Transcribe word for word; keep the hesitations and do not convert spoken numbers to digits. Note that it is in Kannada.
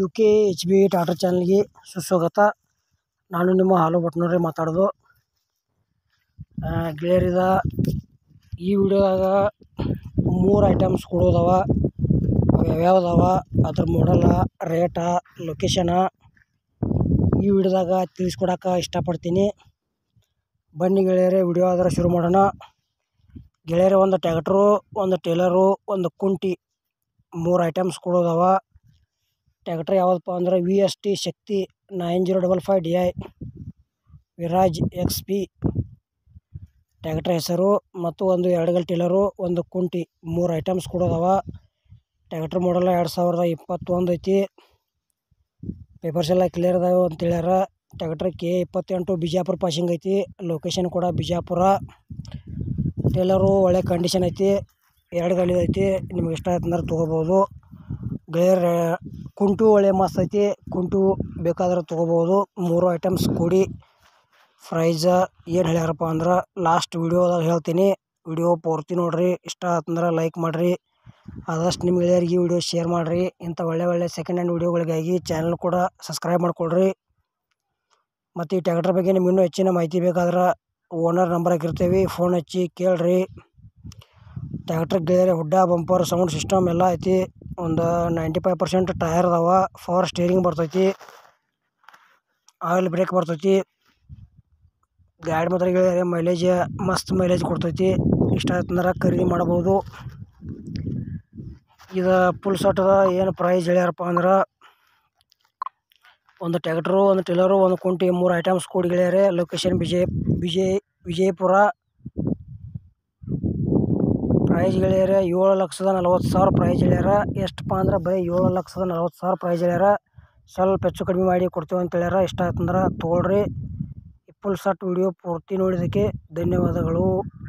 You K H B tractor ಚಾನಲ್ಗೆ ಸುಸ್ವಾಗತ. ನಾನು ನಿಮ್ಮ ಹಾಲು ಭಟ್ನವ್ರೆ ಮಾತಾಡೋದು. ಗೆಳೆಯರಿದ ಈ ವಿಡಿಯೋದಾಗ ಮೂರು ಐಟಮ್ಸ್ ಕೊಡೋದವ, ಯಾವ್ಯಾವ್ದವ, ಅದ್ರ ಮಾಡಲ್ಲ, ರೇಟ, ಲೊಕೇಶನ ಈ ವಿಡಿಯೋದಾಗ ತಿಳಿಸ್ಕೊಡಕ್ಕೆ ಇಷ್ಟಪಡ್ತೀನಿ. ಬನ್ನಿ ಗೆಳೆಯರೆ, ವಿಡಿಯೋ ಆದ್ರೆ ಶುರು ಮಾಡೋಣ. ಗೆಳೆಯರೆ, ಒಂದು ಟ್ಯಾಕ್ಟ್ರು, ಒಂದು ಟೇಲರು, ಒಂದು ಕುಂಟಿ, ಮೂರು ಐಟಮ್ಸ್ ಕೊಡೋದವ. ಟ್ಯಾಕ್ಟ್ರ್ ಯಾವುದಪ್ಪ ಅಂದ್ರೆ V S T Shakti nine zero double five D I Viraj X P tractor ಹೆಸರು, ಮತ್ತು ಒಂದು ಎರಡುಗಲ್ ಟೇಲರು, ಒಂದು ಕುಂಟಿ, ಮೂರು ಐಟಮ್ಸ್ ಕೊಡೋದವ. ಟ್ಯಾಕ್ಟ್ರ್ ಮಾಡಲ್ಲ ಎರಡು ಸಾವಿರದ ಇಪ್ಪತ್ತೊಂದು ಐತಿ. ಪೇಪರ್ಸ್ ಎಲ್ಲ ಕ್ಲಿಯರ್ ಅದಾವೆ ಅಂತ ಹೇಳ್ಯಾರ. ಟ್ಯಾಕ್ಟ್ರ್ ಕೆ ಇಪ್ಪತ್ತೆಂಟು ಬಿಜಾಪುರ ಪಾಸಿಂಗ್ ಐತಿ. ಲೊಕೇಶನ್ ಕೂಡ ಬಿಜಾಪುರ. ಟೇಲರು ಒಳ್ಳೆ ಕಂಡೀಷನ್ ಐತಿ, ಎರಡು ಗಾಲಿ ಐತಿ. ನಿಮ್ಗೆ ಇಷ್ಟ ಆಯ್ತು ಅಂದ್ರೆ ತೊಗೋಬೋದು. ಗೆಳೆಯರ ಕುಂಟು ಒಳ್ಳೆ ಮಸ್ತ್ ಐತಿ, ಕುಂಟು ಬೇಕಾದ್ರೆ ತೊಗೋಬೋದು. ಮೂರು ಐಟಮ್ಸ್ ಕೂಡಿ ಪ್ರೈಸ ಏನು ಹೇಳ್ಯಾರಪ್ಪ ಅಂದ್ರೆ ಲಾಸ್ಟ್ ವಿಡಿಯೋದಾಗ ಹೇಳ್ತೀನಿ. ವಿಡಿಯೋ ಪೂರ್ತಿ ನೋಡಿರಿ. ಇಷ್ಟ ಆತಂದ್ರೆ ಲೈಕ್ ಮಾಡಿರಿ, ಆದಷ್ಟು ನಿಮ್ಮ ಗೆಳೆಯರಿಗೆ ವಿಡಿಯೋ ಶೇರ್ ಮಾಡಿರಿ. ಇಂಥ ಒಳ್ಳೆ ಒಳ್ಳೆ ಸೆಕೆಂಡ್ ಹ್ಯಾಂಡ್ ವಿಡಿಯೋಗಳಿಗಾಗಿ ಚಾನಲ್ ಕೂಡ ಸಬ್ಸ್ಕ್ರೈಬ್ ಮಾಡ್ಕೊಳ್ರಿ. ಮತ್ತು ಈ ಟ್ಯಾಕ್ಟರ್ ಬಗ್ಗೆ ನಿಮ್ಗೆ ಇನ್ನೂ ಹೆಚ್ಚಿನ ಮಾಹಿತಿ ಬೇಕಾದ್ರೆ ಓನರ್ ನಂಬರ್ ಹಾಕಿರ್ತೀವಿ, ಫೋನ್ ಹಚ್ಚಿ ಕೇಳ್ರಿ. ಟ್ಯಾಕ್ಟರ್ ಗೆಳೆಯರೆ ಹುಡ್ಡ ಬಂಪರ್ ಸೌಂಡ್ ಸಿಸ್ಟಮ್ ಎಲ್ಲ ಐತಿ. ಒಂದು ನೈಂಟಿ ಫೈವ್ ಪರ್ಸೆಂಟ್ ಟಯರ್ ಅದಾವ. ಪವರ್ ಸ್ಟೇರಿಂಗ್ ಬರ್ತೈತಿ, ಆಯಿಲ್ ಬ್ರೇಕ್ ಬರ್ತೈತಿ. ಗಾಡಿ ಮಾತ್ರ ಗೆಳೆಯರೆ ಮೈಲೇಜ್ ಮಸ್ತ್ ಮೈಲೇಜ್ ಕೊಡ್ತೈತಿ. ಇಷ್ಟ ಆಯ್ತಂದ್ರೆ ಖರೀದಿ ಮಾಡ್ಬೋದು. ಇದು ಫುಲ್ ಸಟ್ಟದ ಏನು ಪ್ರೈಸ್ ಹೇಳ್ಯಾರಪ್ಪ ಅಂದ್ರೆ ಒಂದು ಟ್ಯಾಕ್ಟ್ರು, ಒಂದು ಟೇಲರು, ಒಂದು ಕುಂಟಿ, ಮೂರು ಐಟಮ್ಸ್ ಕೂಡಿ ಗೆಳೆಯರೆ. ಲೊಕೇಶನ್ ವಿಜಯ ವಿಜಯ್ ವಿಜಯಪುರ. ಪ್ರೈಸ್ ಗೆಳೆಯರೆ ಏಳು ಲಕ್ಷದ ನಲ್ವತ್ತು ಸಾವಿರ ಪ್ರೈಸ್ ಹೇಳ್ಯಾರ. ಎಷ್ಟಪ್ಪ ಅಂದ್ರೆ ಬರೀ ಏಳು ಲಕ್ಷದ ನಲ್ವತ್ತು ಸಾವಿರ ಪ್ರೈಸ್ ಹೇಳ್ಯಾರ. ಸ್ವಲ್ಪ ಹೆಚ್ಚು ಕಡಿಮೆ ಮಾಡಿ ಕೊಡ್ತೇವೆ ಅಂತ ಹೇಳ್ಯಾರ. ಇಷ್ಟ ಆಯ್ತಂದ್ರೆ ತೊಗೊಳ್ರಿ. ಫುಲ್ ಸಟ್ ವಿಡಿಯೋ ಪೂರ್ತಿ ನೋಡಿದ್ದಕ್ಕೆ ಧನ್ಯವಾದಗಳು.